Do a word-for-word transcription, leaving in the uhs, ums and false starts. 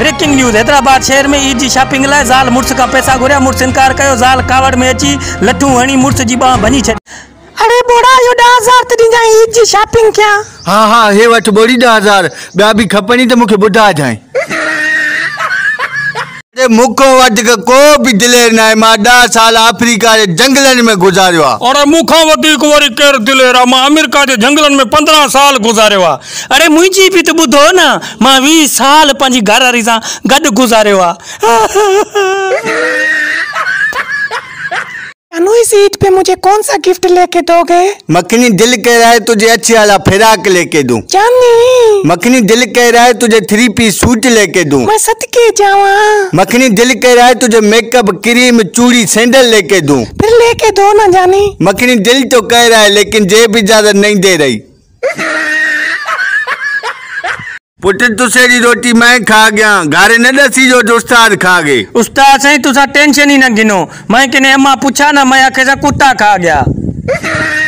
Breaking news. Hyderabad शहर में ईद की शॉपिंग लाइ ज़ाल मुड़स का पैसा घुरिया। मुड़स इनकार कयो। ज़ाल कावड़ में अची लठू हणी मुड़स जी बाह भञी छॾी। अरे बोड़ा यो ॾह हज़ार त ॾींदा ईद जी शॉपिंग क्या? हाँ हाँ हे वठ बोड़ी ॾह हज़ार ॿिया बि खपनी त मूंखे ॿुधाए जाए। अरे मुखो वधीक को भी दिलेर ना है। मां ॾह साल अफ्रीका के जंगलन में गुजारियो आ। और मुखा वधीक वरी केर दिलेर आ। मां अमेरिका के जंगलन में पंद्रह साल गुजारियो आ। अरे मुंहिंजी भी तो ॿुधो न, मां बीस साल पंहिंजी घरवारी सां गॾु गुजारियो आ। अनु इस ईद पे मुझे कौन सा गिफ्ट लेके दोगे? मखनी दिल कह रहा है तुझे अच्छी वाला फिराक लेके दूं। जानी मखनी दिल कह रहा है तुझे थ्री पीस सूट लेके दूं। मैं सदके जावा। मखनी दिल कह रहा है तुझे मेकअप क्रीम चूड़ी सैंडल लेके दूं। फिर लेके दो ना जानी। मखनी दिल तो कह रहा है लेकिन जेब इजाजत नहीं दे रही। पुट तुसेरी रोटी मैं खा गया, घारे न दसी जो उस्ताद खा गए। उस्ताद साईं तुसा टेंशन ही न गिनो। मैं किने अम्मा पूछा ना, मैं आखे कुत्ता खा गया।